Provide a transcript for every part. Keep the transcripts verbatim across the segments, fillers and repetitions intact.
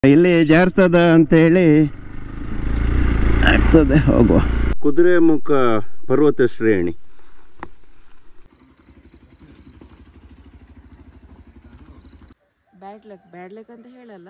ಇಲ್ಲಿ ಜಾರ್ತದ ಅಂತ ಹೇಳಿ ಆಗ್ತದೆ ಹೋಗುವ. ಕುದುರೆಮುಖ ಪರ್ವತ ಶ್ರೇಣಿ. ಬ್ಯಾಡ್ ಲಕ್ ಬ್ಯಾಡ್ ಲಕ್ ಅಂತ ಹೇಳಲ್ಲ.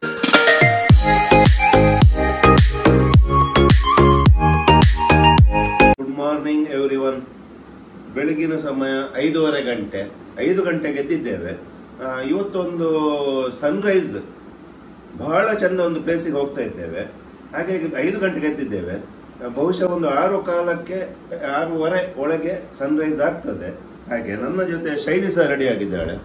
Good morning everyone. ಬೆಳಗಿನ ಸಮಯ ಐದೂವರೆ ಗಂಟೆ. ಐದು ಗಂಟೆಗೆ ಎದ್ದಿದ್ದೇವೆ. ಇವತ್ತೊಂದು ಸನ್ರೈಸ್ ಬಹಳ ಚಂದ ಒಂದು ಪ್ಲೇಸಿಗೆ ಹೋಗ್ತಾ ಇದ್ದೇವೆ. ಹಾಗಾಗಿ ಐದು ಗಂಟೆಗೆ ಎದ್ದಿದ್ದೇವೆ. ಬಹುಶಃ ಒಂದು ಆರು ಕಾಲಕ್ಕೆ ಆರೂವರೆ ಒಳಗೆ ಸನ್ರೈಸ್ ಆಗ್ತದೆ. ಹಾಗೆ ನನ್ನ ಜೊತೆ ಶೈಲಿ ಸಹ ರೆಡಿ ಆಗಿದ್ದಾಳೆ.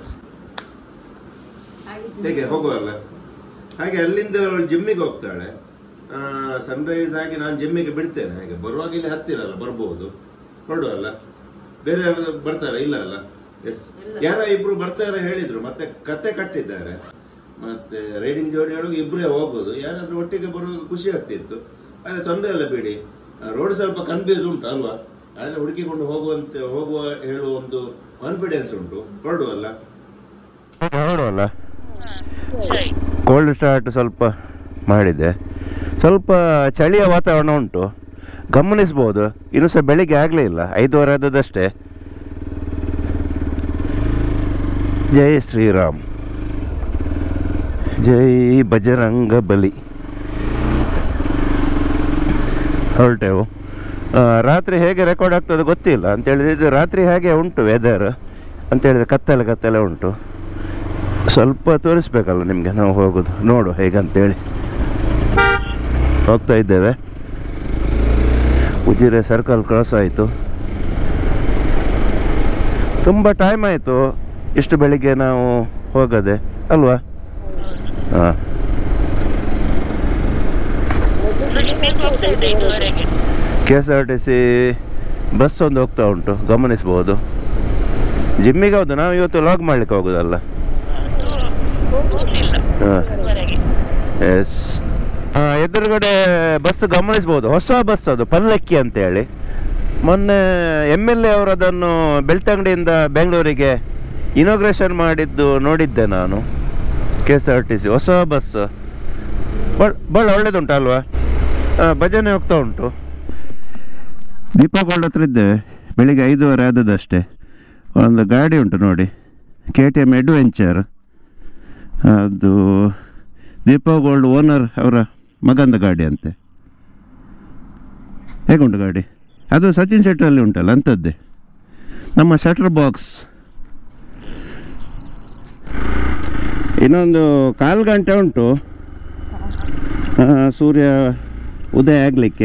ಹೇಗೆ ಹೋಗುವಲ್ಲ. ಹಾಗೆ ಅಲ್ಲಿಂದ ಜಿಮ್ಮಿಗೆ ಹೋಗ್ತಾಳೆ. ಸನ್ರೈಸ್ ಆಗಿ ನಾನು ಜಿಮ್ಮಿಗೆ ಬಿಡ್ತೇನೆ. ಹಾಗೆ ಬರುವಾಗ ಇಲ್ಲಿ ಹತ್ತಿರಲ್ಲ, ಬರ್ಬೋದು. ಹೊರಡುವಲ್ಲ. ಬೇರೆ ಯಾರು ಬರ್ತಾರೆ? ಇಲ್ಲ ಅಲ್ಲ. ಎಸ್, ಯಾರ ಇಬ್ರು ಬರ್ತಾರೆ ಹೇಳಿದ್ರು. ಮತ್ತೆ ಕತೆ ಕಟ್ಟಿದ್ದಾರೆ. ಮತ್ತೆ ರೈಡಿಂಗ್ ಜೋಡಿಗಳು ಇಬ್ಬರೇ ಹೋಗೋದು. ಯಾರಾದ್ರೂ ಒಟ್ಟಿಗೆ ಬರುವಾಗ ಖುಷಿ ಆಗ್ತಿತ್ತು. ಆದ್ರೆ ತೊಂದರೆ ಇಲ್ಲ ಬಿಡಿ. ರೋಡ್ ಸ್ವಲ್ಪ ಕನ್ಫ್ಯೂಸ್ ಉಂಟು ಅಲ್ವಾ? ಆದ್ರೆ ಹುಡುಕಿಕೊಂಡು ಹೋಗುವಂತೆ ಹೋಗುವ ಹೇಳುವ ಒಂದು ಕಾನ್ಫಿಡೆನ್ಸ್ ಉಂಟು. ಹೊರಡುವಲ್ಲ ಹೊರಡುವಲ್ಲ ಕೋಲ್ಡ್ ಸ್ಟಾರ್ಟ್ ಸ್ವಲ್ಪ ಮಾಡಿದೆ. ಸ್ವಲ್ಪ ಚಳಿಯ ವಾತಾವರಣ ಉಂಟು, ಗಮನಿಸ್ಬೋದು. ಇನ್ನೂ ಸಹ ಬೆಳಿಗ್ಗೆ ಆಗಲೇ ಇಲ್ಲ, ಐದುವರೆ ಆದದಷ್ಟೇ. ಜೈ ಶ್ರೀರಾಮ್, ಜೈ ಬಜರಂಗ ಬಲಿ. ಹೊರಟೆವು. ರಾತ್ರಿ ಹೇಗೆ ರೆಕಾರ್ಡ್ ಆಗ್ತದೆ ಗೊತ್ತಿಲ್ಲ ಅಂತೇಳಿದ್ರೆ, ಇದು ರಾತ್ರಿ ಹೇಗೆ ಉಂಟು ವೆದರ್ ಅಂತೇಳಿದರೆ ಕತ್ತಲೆ ಕತ್ತಲೆ ಉಂಟು. ಸ್ವಲ್ಪ ತೋರಿಸ್ಬೇಕಲ್ಲ ನಿಮಗೆ ನಾವು ಹೋಗೋದು. ನೋಡು ಹೇಗಂತೇಳಿ ಹೋಗ್ತಾ ಇದ್ದೇವೆ. ಉಜಿರೆ ಸರ್ಕಲ್ ಕ್ರಾಸ್ ಆಯಿತು. ತುಂಬ ಟೈಮ್ ಆಯಿತು ಇಷ್ಟು ಬೆಳಿಗ್ಗೆ ನಾವು ಹೋಗದೆ ಅಲ್ವಾ? ಹಾಂ, K S R T C bus ಒಂದು ಹೋಗ್ತಾ ಉಂಟು, ಗಮನಿಸ್ಬೋದು. ಜಿಮ್ಮಿಗೆ ಹೌದು, ನಾವು ಇವತ್ತು ಲಾಗ್ ಮಾಡ್ಲಿಕ್ಕೆ ಹೋಗೋದಲ್ಲ. ಹಾಂ, ಎಸ್. ಎದುರುಗಡೆ ಬಸ್ ಗಮನಿಸ್ಬೋದು, ಹೊಸ ಬಸ್ ಅದು, ಪಲ್ಲಕ್ಕಿ ಅಂತೇಳಿ. ಮೊನ್ನೆ ಎಮ್ ಎಲ್ ಎ ಅವರು ಅದನ್ನು ಬೆಳ್ತಂಗಡಿಯಿಂದ ಬೆಂಗಳೂರಿಗೆ ಇನಾಗ್ರೇಷನ್ ಮಾಡಿದ್ದು ನೋಡಿದ್ದೆ ನಾನು. K S R T C ಹೊಸ ಬಸ್ ಭಾಳ ಭಾಳ ಒಳ್ಳೇದುಂಟು ಅಲ್ವಾ? ಭಜನೆ ಹೋಗ್ತಾ ಉಂಟು. ದೀಪಗೋಲ್ಡ್ ಹತ್ರ ಇದ್ದೇವೆ. ಬೆಳಿಗ್ಗೆ ಐದೂವರೆ ಆದದಷ್ಟೇ. ಒಂದು ಗಾಡಿ ಉಂಟು ನೋಡಿ, ಕೆ ಟಿ ಎಮ್ ಅಡ್ವೆಂಚರ್. ಅದು ದೀಪಗೋಲ್ಡ್ ಓನರ್ ಅವರ ಮಗಂದ ಗಾಡಿ ಅಂತೆ. ಹೇಗುಂಟು ಗಾಡಿ? ಅದು ಸಚಿನ್ ಶೆಟ್ಟರಲ್ಲಿ ಉಂಟಲ್ಲ ಅಂಥದ್ದೇ. ನಮ್ಮ ಶಟರ್ ಬಾಕ್ಸ್. ಇನ್ನೊಂದು ಕಾಲು ಗಂಟೆ ಉಂಟು ಸೂರ್ಯ ಉದಯ ಆಗಲಿಕ್ಕೆ.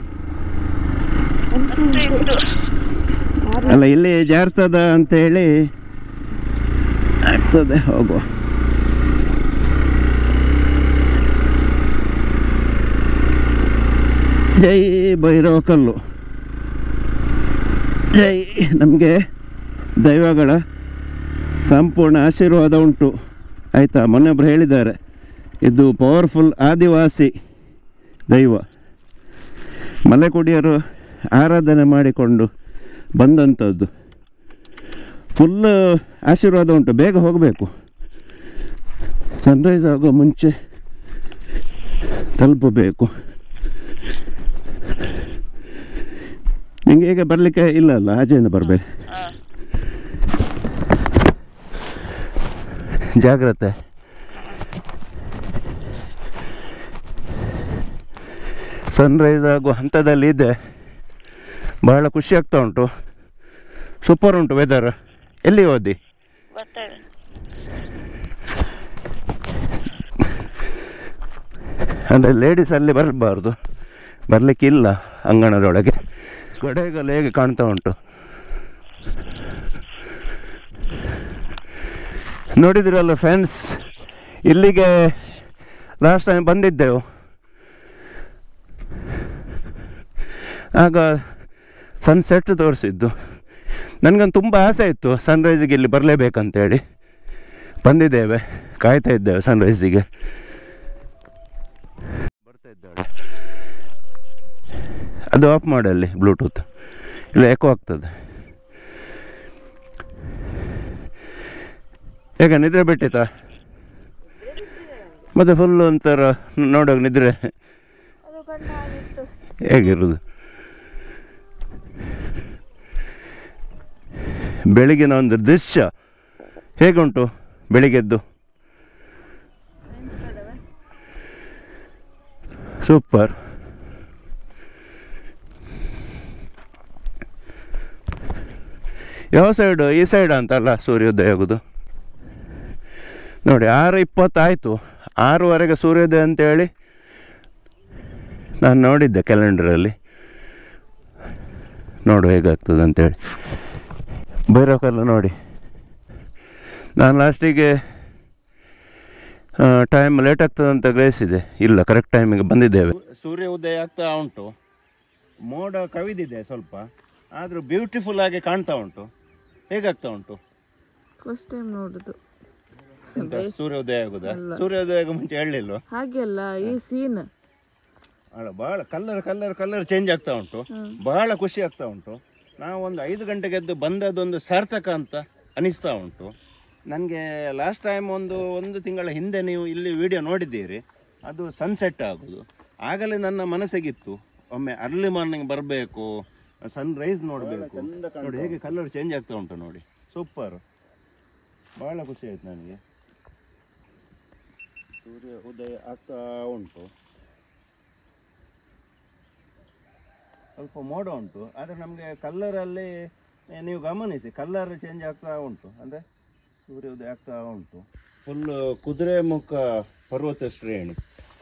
ಅಲ್ಲ, ಇಲ್ಲಿ ಜಾರ್ತದ ಅಂತ ಹೇಳಿ ಆಗ್ತದೆ ಹೋಗುವ. ಜೈ ಭೈರವ ಕಲ್ಲು. ಜೈ. ನಮಗೆ ದೈವಗಳ ಸಂಪೂರ್ಣ ಆಶೀರ್ವಾದ ಉಂಟು ಆಯಿತಾ. ಮೊನ್ನೊಬ್ಬರು ಹೇಳಿದ್ದಾರೆ, ಇದು ಪವರ್ಫುಲ್ ಆದಿವಾಸಿ ದೈವ. ಮಲೆಕುಡಿಯರು ಆರಾಧನೆ ಮಾಡಿಕೊಂಡು ಬಂದಂಥದ್ದು. ಫುಲ್ ಆಶೀರ್ವಾದ ಉಂಟು. ಬೇಗ ಹೋಗಬೇಕು, ಸನ್ರೈಸ್ ಆಗೋ ಮುಂಚೆ ತಲುಪಬೇಕು. ನಿಂಗೆ ಈಗ ಬರಲಿಕ್ಕೆ ಇಲ್ಲ ಅಲ್ಲ, ಆಚೆಯಿಂದ ಬರಬೇಕು. ಜಾಗ್ರತೆ. ಸನ್ರೈಸ್ ಆಗೋ ಹಂತದಲ್ಲಿ ಇದೆ. ಬಹಳ ಖುಷಿ ಆಗ್ತಾ ಉಂಟು. ಸೂಪರ್ ಉಂಟು ವೆದರ್. ಎಲ್ಲಿ ಹೋದಿ? ಅಂದರೆ ಲೇಡೀಸ್ ಅಲ್ಲಿ ಬರಬಾರ್ದು, ಬರಲಿಕ್ಕಿಲ್ಲ ಅಂಗಣದೊಳಗೆ. ಕೊಡೆಗಲ್ ಹೇಗೆ ಕಾಣ್ತಾ ಉಂಟು ನೋಡಿದಿರಲ್ಲ ಫ್ರೆಂಡ್ಸ್. ಇಲ್ಲಿಗೆ ಲಾಸ್ಟ್ ಟೈಮ್ ಬಂದಿದ್ದೆವು. ಆಗ ಸನ್ಸೆಟ್ ತೋರಿಸಿದ್ದು. ನನಗೊಂದು ತುಂಬ ಆಸೆ ಇತ್ತು ಸನ್ರೈಸಿಗೆ ಇಲ್ಲಿ ಬರಲೇಬೇಕಂತೇಳಿ. ಬಂದಿದ್ದೇವೆ, ಕಾಯ್ತಾ ಇದ್ದೇವೆ ಸನ್ರೈಸಿಗೆ. ಬರ್ತಾ ಇದ್ದಾಳೆ. ಅದು ಆಫ್ ಮಾಡಲ್ಲಿ ಬ್ಲೂಟೂತ್, ಇಲ್ಲ ಎಕೋ ಆಗ್ತದೆ. ಈಗ ನಿದ್ರೆ ಬಿಟ್ಟಿತಾ? ಮತ್ತು ಫುಲ್ಲು ಒಂಥರ ನೋಡೋಕೆ ನಿದ್ರೆ ಹೇಗಿರೋದು. ಬೆಳಿಗ್ಗಿನ ಒಂದು ದೃಶ್ಯ ಹೇಗುಂಟು ಬೆಳಿಗ್ಗೆದ್ದು? ಸೂಪರ್. ಯಾವ ಸೈಡು? ಈ ಸೈಡ್ ಅಂತಲ್ಲ ಸೂರ್ಯೋದಯ ಆಗೋದು. ನೋಡಿ ಆರು ಇಪ್ಪತ್ತಾಯಿತು, ಆರೂವರೆಗೆ ಸೂರ್ಯೋದಯ ಅಂತೇಳಿ ನಾನು ನೋಡಿದ್ದೆ ಕ್ಯಾಲೆಂಡರಲ್ಲಿ. ನೋಡು ಹೇಗಾಗ್ತದೆ ಅಂತೇಳಿ. ಭೈರವಕಲ್ಲ ನೋಡಿ, ನಾನು ಲಾಸ್ಟಿಗೆ ಟೈಮ್ ಲೇಟ್ ಆಗ್ತದೆ ಅಂತ ಗ್ರಹಿಸಿದೆ. ಇಲ್ಲ, ಕರೆಕ್ಟ್ ಟೈಮಿಗೆ ಬಂದಿದ್ದೇವೆ. ಸೂರ್ಯ ಉದಯ ಆಗ್ತಾ ಉಂಟು, ಮೋಡ ಕವಿದಿದೆ ಸ್ವಲ್ಪ, ಆದರೂ ಬ್ಯೂಟಿಫುಲ್ ಆಗಿ ಕಾಣ್ತಾ ಉಂಟು. ಹೇಗಾಗ್ತಾ ಉಂಟು? ಫಸ್ಟ್ ಟೈಮ್ ನೋಡುದು ಸೂರ್ಯೋದಯ ಆಗುದಾ? ಸೂರ್ಯೋದಯ ಮುಂಚೆ ಹೇಳಲಿಲ್ಲ ಹಾಗೆಲ್ಲ. ಈ ಸೀನ್ ಅಲ್ಲ, ಬಹಳ ಕಲರ್ ಕಲರ್ ಕಲರ್ ಚೇಂಜ್ ಆಗ್ತಾ ಉಂಟು, ಬಹಳ ಖುಷಿ ಆಗ್ತಾ ಉಂಟು. ನಾವು ಒಂದು ಐದು ಗಂಟೆಗೆ ಎದ್ದು ಬಂದದೊಂದು ಸಾರ್ಥಕ ಅಂತ ಅನಿಸ್ತಾ ಉಂಟು ನನಗೆ. ಲಾಸ್ಟ್ ಟೈಮ್ ಒಂದು ಒಂದು ತಿಂಗಳ ಹಿಂದೆ ನೀವು ಇಲ್ಲಿ ವಿಡಿಯೋ ನೋಡಿದ್ದೀರಿ, ಅದು ಸನ್ಸೆಟ್ ಆಗೋದು. ಆಗಲೇ ನನ್ನ ಮನಸ್ಸಿಗಿತ್ತು ಒಮ್ಮೆ ಅರ್ಲಿ ಮಾರ್ನಿಂಗ್ ಬರಬೇಕು, ಸನ್ ರೈಸ್ ನೋಡಬೇಕು. ನೋಡಿ ಹೇಗೆ ಕಲರ್ ಚೇಂಜ್ ಆಗ್ತಾ ಉಂಟು ನೋಡಿ, ಸೂಪರ್. ಬಹಳ ಖುಷಿ ಆಯ್ತು ನನಗೆ. ಸೂರ್ಯ ಉದಯ ಆಗ್ತಾ ಉಂಟು, ಸ್ವಲ್ಪ ಮೋಡ ಉಂಟು, ಆದರೆ ನಮಗೆ ಕಲ್ಲರಲ್ಲಿ ನೀವು ಗಮನಿಸಿ ಕಲ್ಲರ್ ಚೇಂಜ್ ಆಗ್ತಾ ಉಂಟು. ಅಂದರೆ ಸೂರ್ಯೋದಯ ಆಗ್ತಾ ಉಂಟು. ಫುಲ್ ಕುದುರೆಮುಖ ಪರ್ವತ ಶ್ರೇಣಿ.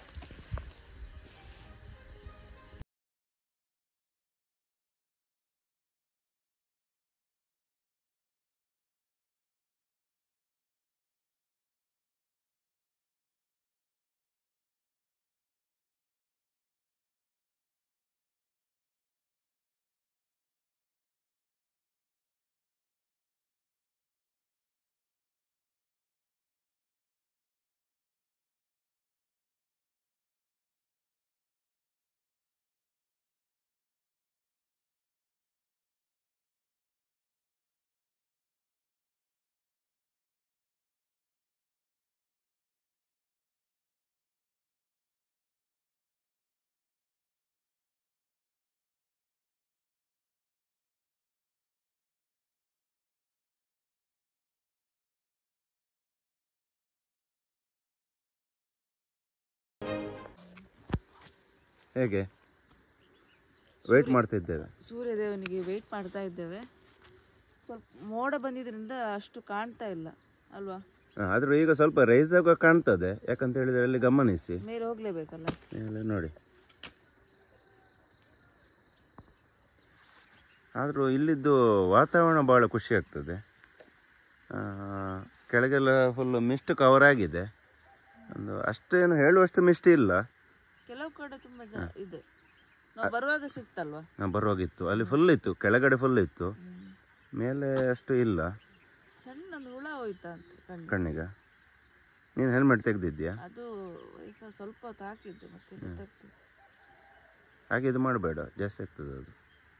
ಹೇಗೆ ವೇಟ್ ಮಾಡ್ತಿದ್ದೇವೆ, ಸೂರ್ಯದೇವನಿಗೆ ವೇಟ್ ಮಾಡ್ತಾ ಇದ್ದೇವೆ. ಸ್ವಲ್ಪ ಮೋಡ ಬಂದಿದ್ರಿಂದ ಅಷ್ಟು ಕಾಣ್ತಾ ಇಲ್ಲ ಅಲ್ವಾ? ಆದ್ರೂ ಈಗ ಸ್ವಲ್ಪ ರೈಸ್ ಆಗ ಕಾಣ್ತದೆ. ಯಾಕಂತ ಹೇಳಿದ್ರೆ ಅಲ್ಲಿ ಗಮನಿಸಿ, ಮೇಲೆ ಹೋಗ್ಲೇಬೇಕಲ್ಲ, ಮೇಲೆ ನೋಡಿ. ಆದರೂ ಇಲ್ಲಿದ್ದು ವಾತಾವರಣ ಭಾಳ ಖುಷಿ ಆಗ್ತದೆ. ಕೆಳಗೆಲ್ಲ ಫುಲ್ ಮಿಸ್ಟ್ ಕವರ್ ಆಗಿದೆ. ಒಂದು ಅಷ್ಟೇನು ಹೇಳುವಷ್ಟು ಮಿಸ್ಟ್ ಇಲ್ಲ. ಕೆಲವು ಕಡೆ ತುಂಬಾ ಇದೆ. ನಾವು ಬರುವಾಗ ಸಿಕ್ತಲ್ವಾ? ಹಾಂ, ಬರುವಾಗಿತ್ತು. ಅಲ್ಲಿ ಫುಲ್ ಇತ್ತು, ಕೆಳಗಡೆ ಫುಲ್ ಇತ್ತು, ಮೇಲೆ ಅಷ್ಟು ಇಲ್ಲ. ಸಣ್ಣ ಹುಳ ಹೋಯ್ತಾ ಅಂತ ಕಣ್ಣಿಗ. ನೀನು ಹೆಲ್ಮೆಟ್ ತೆಗೆದಿದ್ಯಾ? ಅದು ಈಗ ಸ್ವಲ್ಪ ಹೊತ್ತು ಹಾಕಿದ್ದು, ಮತ್ತೆ ಹಾಗೆ ಇದು ಮಾಡಬೇಡ, ಜಾಸ್ತಿ ಆಗ್ತದೆ ಅದು.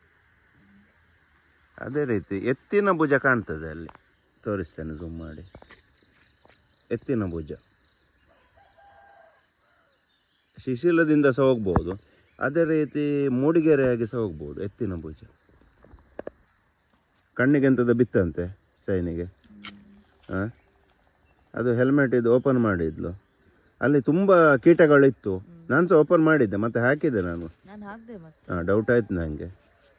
ಅದೇ ರೀತಿ ಎತ್ತಿನ ಭುಜ ಕಾಣ್ತದೆ ಅಲ್ಲಿ, ತೋರಿಸ್ತೇನೆ ಝೂಮ್ ಮಾಡಿ. ಎತ್ತಿನ ಭುಜ ಶಿಶಿಲದಿಂದ ಸಹ ಹೋಗ್ಬೋದು, ಅದೇ ರೀತಿ ಮೂಡಿಗೆರೆಯಾಗಿ ಸಹ ಹೋಗ್ಬೋದು. ಎತ್ತಿನ ಭುಜ ಕಣ್ಣಿಗೆ ಎಂಥದ್ದು ಬಿತ್ತಂತೆ ಶೈನಿಗೆ. ಹಾಂ, ಅದು ಹೆಲ್ಮೆಟ್ ಇದು ಓಪನ್ ಮಾಡಿದ್ಲು. ಅಲ್ಲಿ ತುಂಬ ಕೀಟಗಳಿತ್ತು. ನಾನು ಸಹ ಓಪನ್ ಮಾಡಿದ್ದೆ, ಮತ್ತೆ ಹಾಕಿದ್ದೆ ನಾನು. ಹಾಂ, ಡೌಟ್ ಆಯ್ತು ನನಗೆ.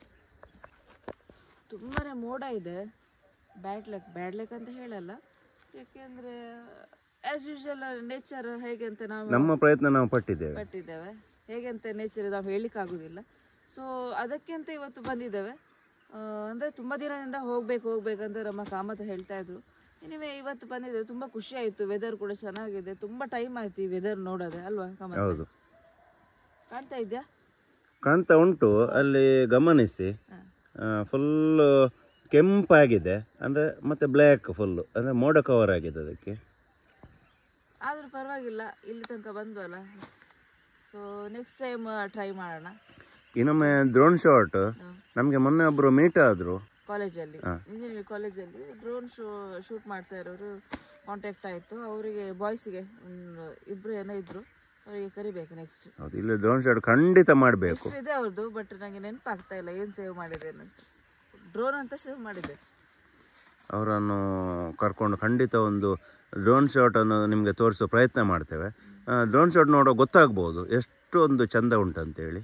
ತುಂಬಾನೇ ಮೋಡ ಇದೆ. ಬ್ಯಾಡ್ ಲಕ್ ಬ್ಯಾಡ್ ಲಕ್ ಅಂತ ಹೇಳಲ್ಲ, ಯಾಕೆಂದ್ರೆ ಆಸ್ ಯೂಶುವಲ್ ನೇಚರ್ ಹೇಗೆ ಅಂತ ನಾವು ನಮ್ಮ ಪ್ರಯತ್ನ ನಾವು ಪಟ್ಟಿದ್ದೇವೆ ಪಟ್ಟಿದ್ದೇವೆ ಹೇಗೆ ಅಂತ ನೇಚರ್ ನಾವು ಹೇಳಲಿಕ್ಕೆ ಆಗುದಿಲ್ಲ. ಸೊ ಅದಕ್ಕೆ ಅಂತ ಇವತ್ತು ಬಂದಿದ್ದೇವೆ. ಅಂದ್ರೆ ತುಂಬಾ ದಿನದಿಂದ ಹೋಗ್ಬೇಕು ಹೋಗ್ಬೇಕಂತ ನಮ್ಮ ಕಾಮತ ಹೇಳ್ತಾ ಇದ್ರು. ಎನಿವೆ ಇವತ್ತು ಬಂದಿದ್ದೇವೆ, ತುಂಬಾ ಖುಷಿ ಆಯ್ತು. ವೆದರ್ ಕೂಡ ಚೆನ್ನಾಗಿದೆ. ತುಂಬಾ ಟೈಮ್ ಆಯ್ತು ಈ ವೆದರ್ ನೋಡೋದೆ ಅಲ್ವಾ ಕಾಮತ? ಹೌದು, ಕಾಣ್ತಾ ಇದ್ಯಾ? ಕಾಣ್ತಾ ಉಂಟು. ಅಲ್ಲಿ ಗಮನಿಸಿ, ಫುಲ್ ಕೆಂಪಾಗಿದೆ, ಅಂದ್ರೆ ಮತ್ತೆ ಬ್ಲ್ಯಾಕ್ ಫುಲ್, ಅಂದ್ರೆ ಮೋಡ ಕವರ್ ಆಗಿದೆ ಅದಕ್ಕೆ. ಆದ್ರೂ ಪರವಾಗಿಲ್ಲ, ಇಲ್ಲಿ ತನಕ ಬಂದ್ವಲ್ಲ. ಸೊ ನೆಕ್ಸ್ಟ್ ಟೈಮ್ ಟ್ರೈ ಮಾಡೋಣ. ಇನ್ನೊಮ್ಮೆ ಡ್ರೋನ್ ಶಾಟ್ ನಮ್ಗೆ ಮೊನ್ನೆ ಒಬ್ರು ಮೀಟ್ ಆದ್ರು ಕಾಲೇಜಲ್ಲಿ, ಇಂಜಿನಿಯರಿಂಗ್ ಕಾಲೇಜಲ್ಲಿ ಡ್ರೋನ್ ಶೋ ಶೂಟ್ ಮಾಡ್ತಾ ಇರೋರು ಕಾಂಟ್ಯಾಕ್ಟ್ ಆಯಿತು. ಅವರಿಗೆ ಬಾಯ್ಸಿಗೆ ಇಬ್ಬರು ಏನೋ ಇದ್ದರು, ಅವರಿಗೆ ಕರಿಬೇಕು ನೆಕ್ಸ್ಟ್. ಹೌದು, ಇಲ್ಲಿ ಡ್ರೋನ್ ಶಾಟ್ ಖಂಡಿತ ಮಾಡಬೇಕು. ಇದೆ ಅವ್ರದ್ದು, ಬಟ್ ನನಗೆ ನೆನಪಾಗ್ತಾ ಇಲ್ಲ ಏನು ಸೇವ್ ಮಾಡಿದ್ದೇನೆ ಅಂತ. ಡ್ರೋನ್ ಅಂತ ಸೇವ್ ಮಾಡಿದ್ದೆ. ಅವರನ್ನು ಕರ್ಕೊಂಡು ಖಂಡಿತ ಒಂದು ಡ್ರೋನ್ ಶಾಟನ್ನು ನಿಮಗೆ ತೋರಿಸೋ ಪ್ರಯತ್ನ ಮಾಡ್ತೇವೆ. ಡ್ರೋನ್ ಶಾಟ್ ನೋಡೋ ಗೊತ್ತಾಗ್ಬೋದು ಎಷ್ಟೊಂದು ಚಂದ ಉಂಟಂತೇಳಿ.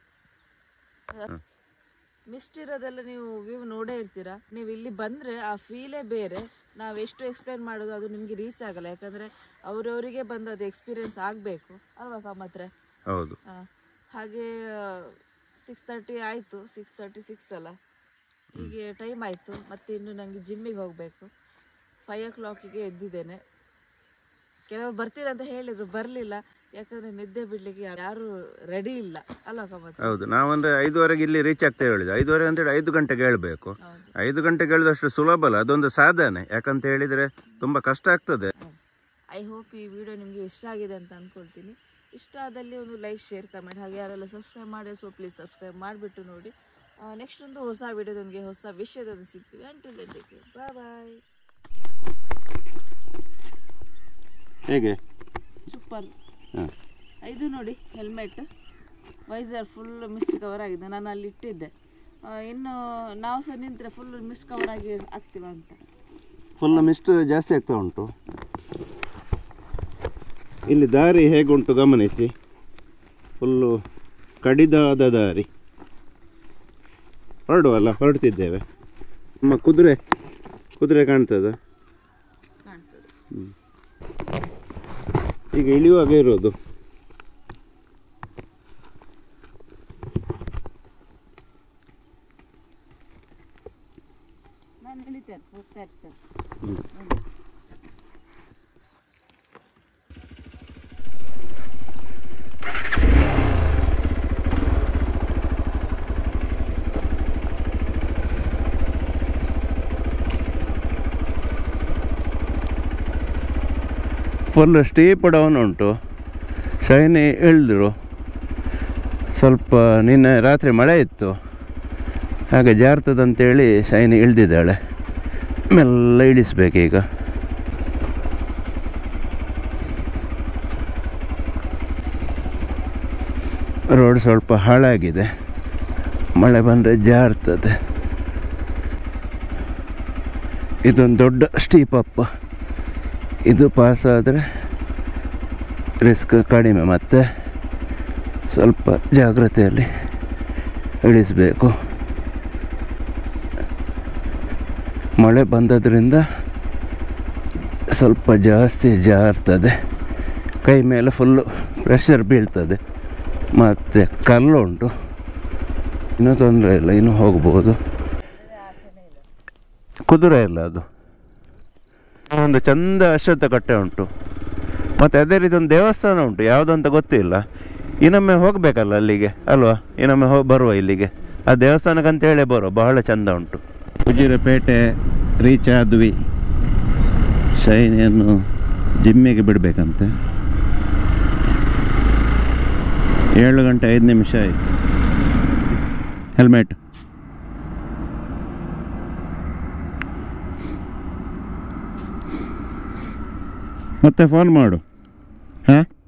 ಮಿಸ್ಟ್ ಇರೋದೆಲ್ಲ ನೀವು ವ್ಯೂ ನೋಡೇ ಇರ್ತೀರಾ. ನೀವು ಇಲ್ಲಿ ಬಂದರೆ ಆ ಫೀಲೇ ಬೇರೆ. ನಾವು ಎಷ್ಟು ಎಕ್ಸ್ಪ್ಲೇನ್ ಮಾಡೋದು ಅದು ನಿಮಗೆ ರೀಚ್ ಆಗಲ್ಲ, ಯಾಕಂದರೆ ಅವರವರಿಗೆ ಬಂದು ಅದು ಎಕ್ಸ್ಪೀರಿಯನ್ಸ್ ಆಗಬೇಕು ಅಲ್ವಾ ಕಾಮತ್ರೆ? ಹೌದು. ಹಾಗೆ ಸಿಕ್ಸ್ ತರ್ಟಿ ಆಯಿತು, ಸಿಕ್ಸ್ ತರ್ಟಿ ಸಿಕ್ಸ್ ಅಲ್ಲ, ಹೀಗೆ ಟೈಮ್ ಆಯಿತು. ಮತ್ತು ಇನ್ನು ನನಗೆ ಜಿಮ್ಮಿಗೆ ಹೋಗಬೇಕು. ಫೈವ್ ಓ ಕ್ಲಾಕಿಗೆ ಎದ್ದಿದ್ದೇನೆ. ಕೆಲವರು ಬರ್ತೀರಂತ ಹೇಳಿದರು, ಬರಲಿಲ್ಲ. ಯಾಕಂದರೆ ನಿದ್ದೆ ಬಿಡಲಿಕ್ಕೆ ಯಾರು ರೆಡಿ ಇಲ್ಲ ಅಲ್ವಾ ಕಾಮತ್ರೆ? ಹೌದು, ನಾವಂದರೆ ಐದುವರೆಗೆ ಇಲ್ಲಿ ರೀಚ್ ಆಗ್ತೇವೆ ಹೇಳಿದೆ. ಐದುವರೆ ಅಂತೇಳಿ ಐದು ಗಂಟೆಗೆ ಹೇಳಬೇಕು. ಐದು ಗಂಟೆಗೆ ಹೇಳಿದಷ್ಟು ಸುಲಭ ಅಲ್ಲ, ಅದೊಂದು ಸಾಧನೆ. ಯಾಕಂತ ಹೇಳಿದರೆ ತುಂಬ ಕಷ್ಟ ಆಗ್ತದೆ. ಐ ಹೋಪ್ ಈ ವಿಡಿಯೋ ನಿಮಗೆ ಇಷ್ಟ ಆಗಿದೆ ಅಂತ ಅಂದ್ಕೊಳ್ತೀನಿ. ಇಷ್ಟ ಆದಲ್ಲಿ ಒಂದು ಲೈಕ್, ಶೇರ್, ಕಮೆಂಟ್, ಹಾಗೆ ಯಾರೆಲ್ಲ ಸಬ್ಸ್ಕ್ರೈಬ್ ಮಾಡಿ ಸೊ ಪ್ಲೀಸ್ ಸಬ್ಸ್ಕ್ರೈಬ್ ಮಾಡಿಬಿಟ್ಟು ನೋಡಿ. ನೆಕ್ಸ್ಟ್ ಒಂದು ಹೊಸ ವಿಡಿಯೋದೊಂದಿಗೆ ಹೊಸ ವಿಷಯದೊಂದಿಗೆ ಸಿಗ್ತೀವಿ. Until then take care, bye bye. ಹೇಗೆ ಸೂಪರ್. ಇದು ನೋಡಿ helmet, visor full mist cover ಆಗಿದೆ. ನಾನು ಅಲ್ಲಿ ಇಟ್ಟಿದ್ದೆ. ಇನ್ನು ನಾವು ಸಹ ನಿಂತರೆ ಫುಲ್ ಮಿಸ್ಟ್ ಕವರ್ ಆಗಿ ಆಗ್ತೀವ ಅಂತ. ಫುಲ್ ಮಿಸ್ಟ್ ಜಾಸ್ತಿ ಆಗ್ತಾ ಉಂಟು. ಇಲ್ಲಿ ದಾರಿ ಹೇಗುಂಟು ಗಮನಿಸಿ, ಫುಲ್ಲು ಕಡಿದಾದ ದಾರಿ. ಹೊರಡುವಲ್ಲ, ಹೊರಡ್ತಿದ್ದೇವೆ. ನಮ್ಮ ಕುದುರೆ ಕುದುರೆ ಕಾಣ್ತದ? ಹ್ಞೂ, ಈಗ ಇಳಿಯುವಾಗ ಇರೋದು. ನಾನು ಇಳಿತೇನೆ, ಹೋಗ್ತಾ ಇರ್ತೇನೆ. ಫುಲ್ ಸ್ಟೀಪ್ ಡೌನ್ ಉಂಟು. ಶೈನಿ ಇಳಿದ್ರು. ಸ್ವಲ್ಪ ನಿನ್ನೆ ರಾತ್ರಿ ಮಳೆ ಇತ್ತು, ಹಾಗೆ ಜಾರ್ತದಂತೇಳಿ ಶೈನಿ ಇಳಿದಿದ್ದಾಳೆ. ಮೆಲ್ಲ ಇಳಿಸ್ಬೇಕೀಗ. ರೋಡ್ ಸ್ವಲ್ಪ ಹಾಳಾಗಿದೆ, ಮಳೆ ಬಂದರೆ ಜಾರ್ತದೆ. ಇದೊಂದು ದೊಡ್ಡ ಸ್ಟೀಪ್ ಅಪ್. ಇದು ಪಾಸ್ ಆದರೆ ರಿಸ್ಕ್ ಕಡಿಮೆ, ಮತ್ತು ಸ್ವಲ್ಪ ಜಾಗ್ರತೆಯಲ್ಲಿ ಇಳಿಸಬೇಕು. ಮಳೆ ಬಂದದ್ರಿಂದ ಸ್ವಲ್ಪ ಜಾಸ್ತಿ ಜಾರ್ತದೆ, ಕೈ ಮೇಲೆ ಫುಲ್ಲು ಪ್ರೆಷರ್ ಬೀಳ್ತದೆ. ಮತ್ತು ಕಲ್ಲುಂಟು, ಇನ್ನೂ ತೊಂದರೆ ಇಲ್ಲ, ಇನ್ನೂ ಹೋಗ್ಬೋದು. ಕುದುರೆ ಇಲ್ಲ, ಅದು ಒಂದು ಚಂದ ಅಶ್ವತ್ಥ ಕಟ್ಟೆ ಉಂಟು. ಮತ್ತು ಅದೇ ರೀತಿ ಒಂದು ದೇವಸ್ಥಾನ ಉಂಟು, ಯಾವುದು ಅಂತ ಗೊತ್ತಿಲ್ಲ. ಇನ್ನೊಮ್ಮೆ ಹೋಗಬೇಕಲ್ಲ ಅಲ್ಲಿಗೆ ಅಲ್ವಾ? ಇನ್ನೊಮ್ಮೆ ಹೋಗಿ ಬರುವ ಇಲ್ಲಿಗೆ, ಆ ದೇವಸ್ಥಾನಕ್ಕಂತೇಳಿ ಬರುವ. ಬಹಳ ಚಂದ ಉಂಟು. ಉಜಿರೆಪೇಟೆ ರೀಚ್ ಆದ್ವಿ. ಶೈನಿಯನ್ನು ಜಿಮ್ಮಿಗೆ ಬಿಡಬೇಕಂತೆ. ಏಳು ಗಂಟೆ ಐದು ನಿಮಿಷ ಆಯಿತು. ಹೆಲ್ಮೆಟ್ ಮತ್ತೆ ಫೋನ್ ಮಾಡು. ಹಾಂ.